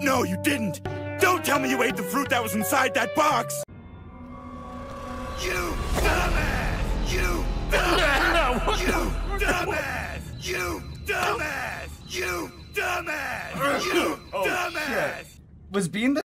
No, you didn't! Don't tell me you ate the fruit that was inside that box! You dumbass! You dumbass! No! You dumbass! You dumbass! You dumbass! You dumbass! Was Bean the